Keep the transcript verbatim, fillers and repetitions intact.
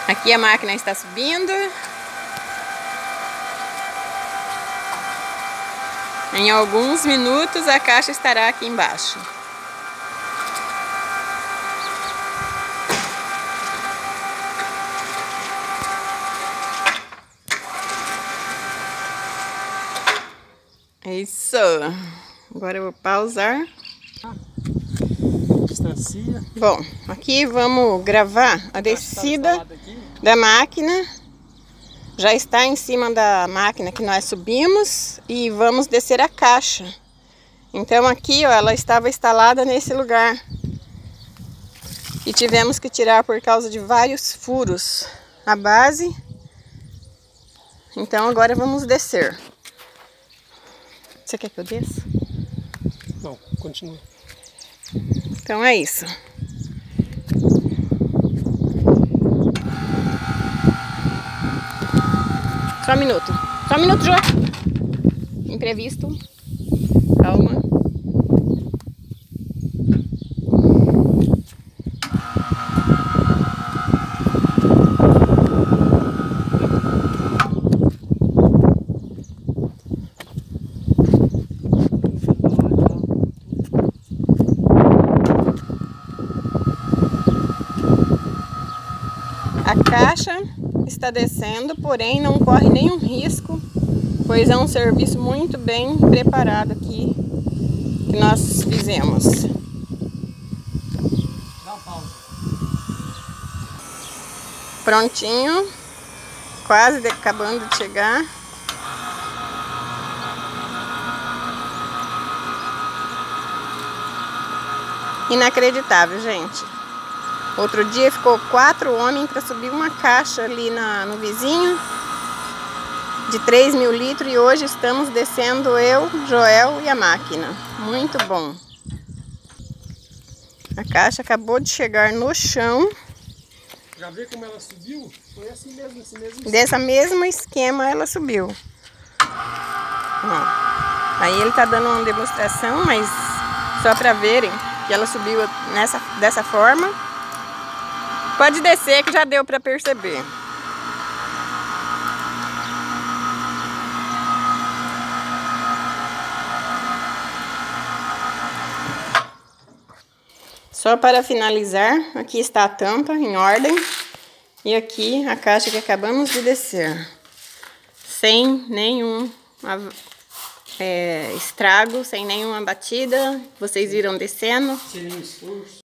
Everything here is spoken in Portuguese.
Aqui a máquina está subindo. Em alguns minutos a caixa estará aqui embaixo. Isso. Agora eu vou pausar. Distancia. Bom, aqui vamos gravar a descida da máquina. Já está em cima da máquina que nós subimos e vamos descer a caixa. Então aqui, ó, ela estava instalada nesse lugar e tivemos que tirar por causa de vários furos a base. Então agora vamos descer. Você quer que eu desça? Não, continua. Então é isso. Só um minuto. Só um minuto, Jô. Imprevisto. Calma. A caixa está descendo, porém não corre nenhum risco, pois é um serviço muito bem preparado aqui que nós fizemos. Dá uma pausa. Prontinho, quase acabando de chegar. Inacreditável, gente. Outro dia ficou quatro homens para subir uma caixa ali na, no vizinho de três mil litros e hoje estamos descendo eu, Joel e a máquina. Muito bom. A caixa acabou de chegar no chão. Já vê como ela subiu? Foi assim mesmo, esse mesmo esquema. Dessa mesmo esquema ela subiu. Ó. Aí ele tá dando uma demonstração, mas só para verem que ela subiu nessa, dessa forma. Pode descer que já deu para perceber. Só para finalizar, aqui está a tampa em ordem. E aqui a caixa que acabamos de descer. Sem nenhum é, estrago, sem nenhuma batida. Vocês viram descendo. Sem nenhum esforço.